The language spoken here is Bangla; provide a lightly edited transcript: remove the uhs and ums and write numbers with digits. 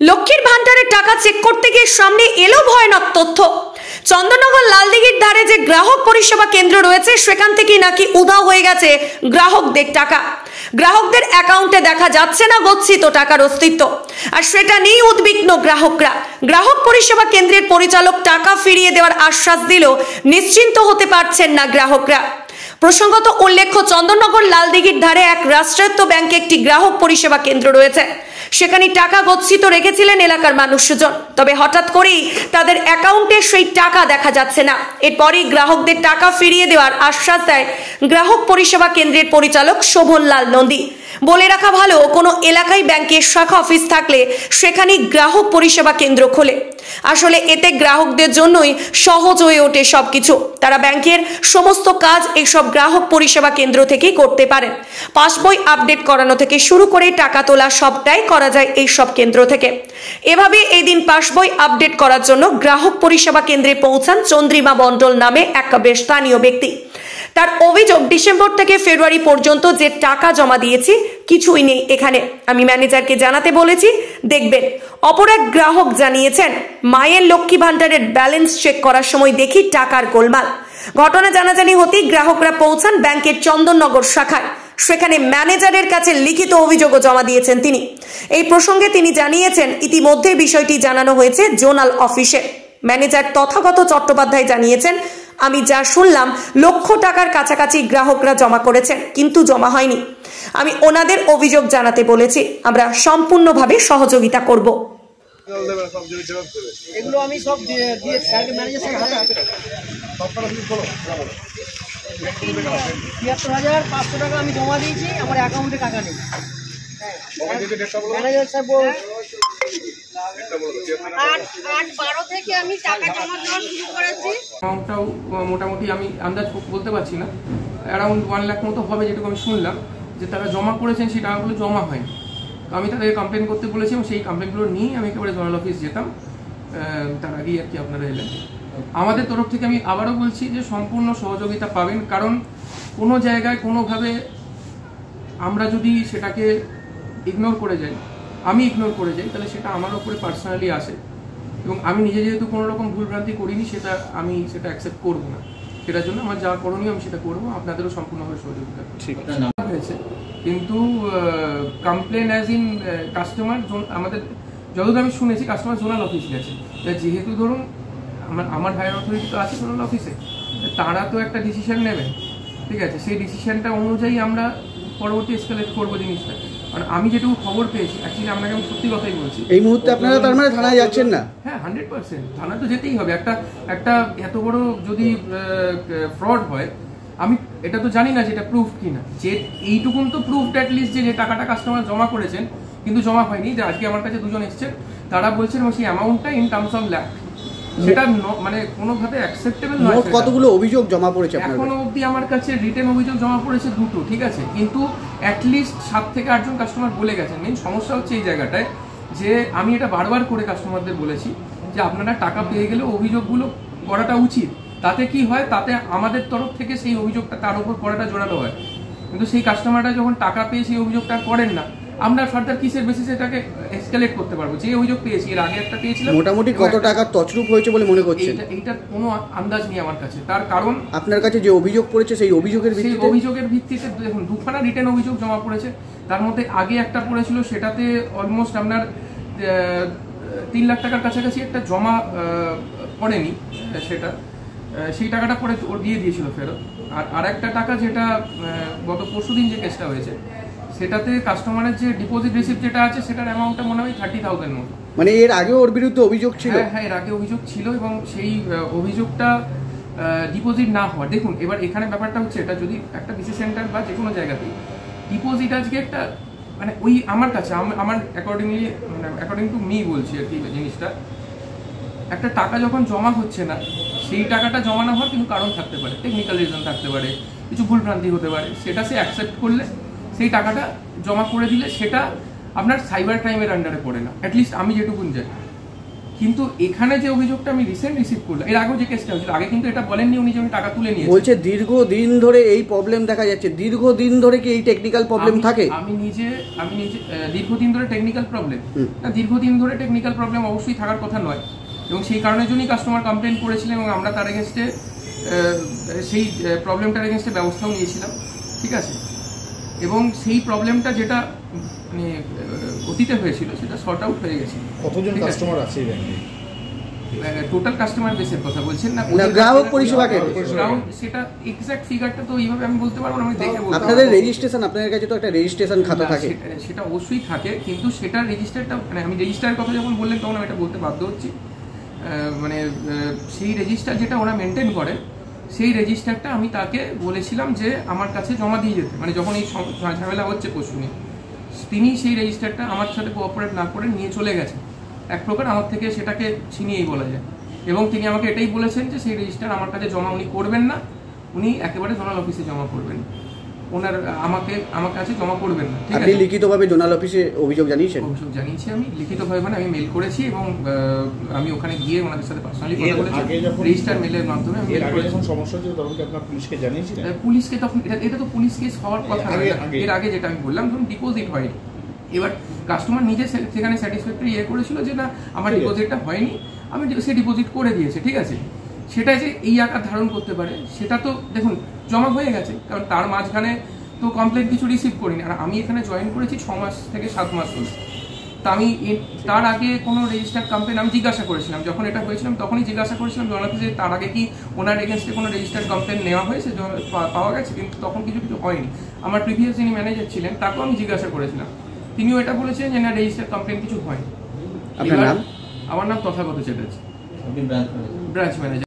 লক্ষ্মীর ভান্ডারের টাকা চেক করতে গিয়ে সামনে এলো ভয়ানক তথ্য। চন্দননগর লালদিঘির ধারে যে গ্রাহক পরিষেবা কেন্দ্র রয়েছে সেখান থেকে নাকি উধাও হয়ে গেছে গ্রাহকদের টাকা। গ্রাহকদের অ্যাকাউন্টে দেখা যাচ্ছে না গচ্ছিত টাকার অস্তিত্ব, আর সেটা নিয়ে উদ্বিগ্ন গ্রাহকরা। গ্রাহক পরিষেবা কেন্দ্রের পরিচালক টাকা ফিরিয়ে দেওয়ার আশ্বাস দিলেও নিশ্চিন্ত হতে পারছেন না গ্রাহকরা। প্রসঙ্গত উল্লেখ্য, চন্দননগর লালদিঘির ধারে এক রাষ্ট্রায়ত্ত ব্যাংকে একটি গ্রাহক পরিষেবা কেন্দ্র রয়েছে। সেখানে টাকা গচ্ছিত রেখেছিলেন এলাকার মানুষজন, তবে হঠাৎ করেই তাদের অ্যাকাউন্টে সেই টাকা দেখা যাচ্ছে না। এরপরই গ্রাহকদের টাকা ফিরিয়ে দেওয়ার আশ্বাস দেয় গ্রাহক পরিষেবা কেন্দ্রের পরিচালক শোভনলাল নন্দী। বলে রাখা ভালো, কোনো এলাকায় ব্যাংকের শাখা অফিস থাকলে সেখানে গ্রাহক পরিষেবা কেন্দ্র খোলে। আসলে এতে গ্রাহকদের জন্যই সহজ হয়ে ওঠে সবকিছু। তারা ব্যাংকের সমস্ত কাজ এইসব গ্রাহক পরিষেবা কেন্দ্র থেকেই করতে পারেন। পাসবই আপডেট করানো থেকে শুরু করে টাকা তোলা সবটাই করা যায় এইসব কেন্দ্র থেকে। এভাবে এই দিন পাসবই আপডেট করার জন্য গ্রাহক পরিষেবা কেন্দ্রে পৌঁছান চন্দ্রিমা মণ্ডল নামে এক স্থানীয় ব্যক্তি। তার অভিযোগ, ডিসেম্বর থেকে ফেব্রুয়ারি পর্যন্ত যে টাকা জমা দিয়েছি কিছুই নেই এখানে। আমি ম্যানেজারকে জানাতে বলেছি, দেখবেন। অপর এক গ্রাহক জানিয়েছেন, মায়ের লক্ষ্মী ভান্ডারের ব্যালেন্স চেক করার সময় দেখি টাকার গোলমাল। ঘটনা জানাজানি হতেই গ্রাহকরা পৌঁছান ব্যাংকের চন্দননগর শাখায়। সেখানে ম্যানেজারের কাছে লিখিত অভিযোগও জমা দিয়েছেন তিনি। এই প্রসঙ্গে তিনি জানিয়েছেন, ইতিমধ্যে বিষয়টি জানানো হয়েছে জোনাল অফিসে। ম্যানেজার তথাগত চট্টোপাধ্যায় জানিয়েছেন, আমি যা শুনলাম লক্ষ টাকার কাছাকাছি গ্রাহকরা জমা করেছেন, কিন্তু জমা হয়নি। আমি ওনাদের অভিযোগ জানাতে বলেছি, আমরা সম্পূর্ণভাবে সহযোগিতা করব। এগুলো আমি সব দিয়ে ম্যানেজার স্যার হাতে ৭৩,৫০০ টাকা আমি জমা দিয়েছি, আমার অ্যাকাউন্টে টাকা নেই। ম্যানেজার স্যার ৮-১২ থেকে আমি টাকা জমা দেওয়া শুরু করেছি। অ্যামাউন্টটাও মোটামুটি আমি আন্দাজ বলতে পারছি না, অ্যারাউন্ড 1 লাখ মতো হবে যেটুকু আমি শুনলাম। যে তারা জমা করেছেন সেই টাকাগুলো জমা হয়নি। তো আমি তাদেরকে কমপ্লেন করতে বলেছি এবং সেই কমপ্লেনগুলো নিয়ে আমি একেবারে জোনাল অফিস যেতাম। তার আগেই আর কি আপনারা এলেন। আমাদের তরফ থেকে আমি আবারও বলছি যে সম্পূর্ণ সহযোগিতা পাবেন, কারণ কোনো জায়গায় কোনোভাবে আমরা যদি সেটাকে ইগনোর করে যাই, আমি ইগনোর করে যাই, তাহলে সেটা আমার উপরে পার্সোনালি আসে এবং আমি নিজে যেহেতু কোনো রকম ভুলভ্রান্তি করিনি, আমি সেটা অ্যাকসেপ্ট করবো না। সেটার জন্য আমার যা করণীয় আমি সেটা করবো, আপনাদেরও সম্পূর্ণভাবে সহযোগিতা হয়েছে। কিন্তু কমপ্লেন অ্যাজ ইন কাস্টমার, আমাদের যতদূর আমি শুনেছি কাস্টমার জোনাল অফিস গেছে। যেহেতু ধরুন আমার হায়ার অথরিটি তো আছে জোনাল অফিসে, তারা তো একটা ডিসিশন নেবেন, ঠিক আছে? সেই ডিসিশনটা অনুযায়ী আমরা পরবর্তী এসকেলেট করবো জিনিসটা। কারণ আমি যেটুকু খবর পেয়েছি, অ্যাকচুয়ালি আপনাকে আমি সত্যি কথাই বলছি, এই মুহূর্তে আপনারা তার মানে থানায় যাচ্ছেন না? হ্যাঁ, 100% থানায় তো যেতেই হবে। একটা এত বড় যদি ফ্রড হয়, আমি এটা তো জানি না যে এটা প্রুফ কিনা। যে এইটুকুন তো প্রুফ অ্যাটলিস্ট যে টাকাটা কাস্টমার জমা করেছেন কিন্তু জমা হয়নি। যে আজকে আমার কাছে দুজন এসেছেন, তারা বলছেন সেই অ্যামাউন্টটা ইন টার্মস অফ লাখ, সেটা মানে কোনোভাবে অ্যাকসেপ্টেবল নয়। কতগুলো অভিযোগ জমা পড়েছে এখনো অবধি আমার কাছে রিটেন অভিযোগ জমা পড়েছে 2টো, ঠিক আছে? কিন্তু অ্যাটলিস্ট 7 থেকে 8 জন কাস্টমার বলে গেছেন। মেন সমস্যা হচ্ছে এই জায়গাটায় যে আমি এটা বারবার করে কাস্টমারদের বলেছি যে আপনারা টাকা পেয়ে গেলে অভিযোগগুলো করাটা উচিত। তাতে কি হয়, তাতে আমাদের তরফ থেকে সেই অভিযোগটা তার উপর করাটা জোরালো হয়। কিন্তু সেই কাস্টমাররা যখন টাকা পেয়ে সেই অভিযোগটা করেন না, আমরা ফার্দার কিসের বেসিসে এটাকে এসকেলেট করতে পারবো? যে অভিযোগ পেয়েছি, এর আগে একটা পেয়েছিলাম। মোটামুটি কত টাকা তছরূপ হয়েছে বলে মনে করছেন? এইটার কোনো আন্দাজ নেই আমার কাছে। তার কারণ আপনার কাছে যে অভিযোগ পড়েছে সেই অভিযোগের ভিত্তিতে দেখুন, 2খানা রিটেন অভিযোগ জমা পড়েছে। তার মধ্যে আগে একটা পড়েছিল, সেটাতে অলমোস্ট আপনার 3 লাখ টাকার কাছাকাছি একটা জমা পড়েনি, সেই টাকাটা পরে ওর দিয়ে দিয়েছিল ফেরত। আর একটা টাকা যেটা গত পরশুদিন যে কেসটা হয়েছে, সেটাতে কাস্টমারের যে ডিপোজিট রিসিপ্ট যেটা আছে সেটার অ্যামাউন্টটা মনে হয় 30,000 মতো। মানে এর আগে ওর বিরুদ্ধে অভিযোগ ছিল? হ্যাঁ, এর আগে অভিযোগ ছিল এবং সেই অভিযোগটা ডিপোজিট না হওয়া। দেখুন, এবার এখানে ব্যাপারটা হচ্ছে, এটা যদি একটা বিসি সেন্টার বা যে কোনো জায়গাতেই ডিপোজিট আজকে একটা মানে ওই আমার কাছে আমার অ্যাকর্ডিং টু মি বলছি আর কি, জিনিসটা একটা টাকা যখন জমা হচ্ছে না, সেই টাকাটা জমা না হওয়ার কিন্তু কারণ থাকতে পারে, টেকনিক্যাল রিজন থাকতে পারে, কিছু ভুলভ্রান্তি হতে পারে। সেটা সে অ্যাকসেপ্ট করলে, সেই টাকাটা জমা করে দিলে সেটা আপনার সাইবার ক্রাইমের আন্ডারে পড়ে না, অ্যাটলিস্ট আমি যেটুকুন যাই। কিন্তু এখানে যে অভিযোগটা আমি রিসেন্ট রিসিভ করলাম, এর আগেও যে কেসটা হয়েছিল, আগে কিন্তু এটা বলেননি উনি যে আমি টাকা তুলে নিয়েছি। বলছে দীর্ঘদিন ধরে এই প্রবলেম দেখা যাচ্ছে, দীর্ঘদিন ধরে কি এই টেকনিক্যাল প্রবলেম থাকে? আমি নিজে দীর্ঘদিন ধরে টেকনিক্যাল প্রবলেম না, দীর্ঘদিন ধরে টেকনিক্যাল প্রবলেম অবশ্যই থাকার কথা নয়, এবং সেই কারণের জন্যই কাস্টমার কমপ্লেন করেছিলেন এবং আমরা তার এগেনস্টে সেই প্রবলেমটার এগেনস্টে ব্যবস্থাও নিয়েছিলাম, ঠিক আছে। এবং সেই প্রবলেমটা যেটা মানে অতীতে হয়েছিল সেটা সর্ট আউট হয়ে গেছে। কতজন কাস্টমার আছে এই ব্যাংকে? টোটাল কাস্টমার বেসের কথা বলছেন না, গ্রাহক পরিষেবা সেটা এক্সাক্ট ফিগারটা তো এইভাবে আমি বলতে পারবো না, আমি দেখে বলতে। আপনাদের রেজিস্ট্রেশন, আপনাদের কাছে তো একটা রেজিস্ট্রেশন খাতা থাকে। সেটা অবশ্যই থাকে, কিন্তু সেটা রেজিস্টারটা মানে আমি রেজিস্টারের কথা যখন বললেন তখন আমি এটা বলতে বাধ্য হচ্ছি। মানে সেই রেজিস্টার যেটা ওরা মেনটেন করে, সেই রেজিস্টারটা আমি তাকে বলেছিলাম যে আমার কাছে জমা দিয়ে যেতে, মানে যখন এই ঝামেলা হচ্ছে পরশু নিয়ে, তিনি সেই রেজিস্টারটা আমার সাথে কোঅপারেট না করে নিয়ে চলে গেছেন, এক প্রকার আমার থেকে সেটাকে ছিনিয়েই বলা যায়। এবং তিনি আমাকে এটাই বলেছেন যে সেই রেজিস্টার আমার কাছে জমা উনি করবেন না, উনি একেবারে জোনাল অফিসে জমা করবেন, ওনার আমার কাছে জমা করবেন না। আপনি লিখিতভাবে জোনাল অফিসে অভিযোগ জানিয়েছেন? অভিযোগ জানিয়েছি আমি লিখিতভাবে, মানে আমি মেল করেছি এবং আমি ওখানে গিয়ে ওনাদের সাথে পার্সোনালি কথা বলেছি, রেজিস্টার মেলের মাধ্যমে আমি মেল করেছি। যখন সমস্যা হচ্ছে তখন কি আপনারা পুলিশকে জানিয়েছিলেন? পুলিশকে তখন এটা তো পুলিশ কেস হওয়ার কথা না, এর আগে যেটা আমি বললাম ধরুন ডিপোজিট হয়নি, এবার কাস্টমার নিজে সেখানে স্যাটিসফ্যাক্টরি করেছিল যে না আমার ডিপোজিটটা হয়নি, আমি সে ডিপোজিট করে দিয়েছে, ঠিক আছে। সেটা যে এই আকার ধারণ করতে পারে সেটা তো দেখুন জমা হয়ে গেছে, কারণ তার মাঝখানে তো কমপ্লেন কিছু রিসিভ করিনি, আর আমি এখানে জয়েন করেছি 6 মাস থেকে 7 মাস হলো। তা আমি তার আগে কোনো রেজিস্টার্ড কমপ্লেন আমি জিজ্ঞাসা করেছিলাম, যখন এটা হয়েছিলাম তখনই জিজ্ঞাসা করেছিলাম জনাকে যে তার আগে কি ওনার এগেনস্টে কোনো রেজিস্টার্ড কমপ্লেন নেওয়া হয়েছে, পাওয়া গেছে, কিন্তু তখন কিছু হয়নি। আমার প্রিভিয়াস যিনি ম্যানেজার ছিলেন তাকেও আমি জিজ্ঞাসা করেছিলাম, তিনিও এটা বলেছেন যে না রেজিস্টার্ড কমপ্লেন কিছু হয়নি। আপনার নাম? আমার নাম তথাগত চ্যাটার্জি, ব্রাঞ্চ ম্যানেজার।